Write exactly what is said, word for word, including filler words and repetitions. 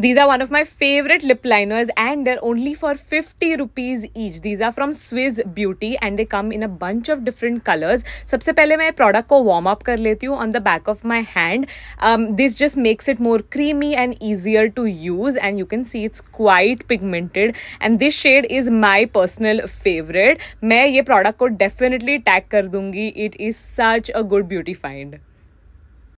These are one of my favorite lip liners and they're only for fifty rupees each. These are from Swiss Beauty and they come in a bunch of different colors. सबसे पहले मैं product को warm up कर लेती हूँ on the back of my hand. Um, this just makes it more creamy and easier to use, and you can see it's quite pigmented. And this shade is my personal favorite. मैं ये product को definitely tag कर दूँगी. It is such a good beauty find.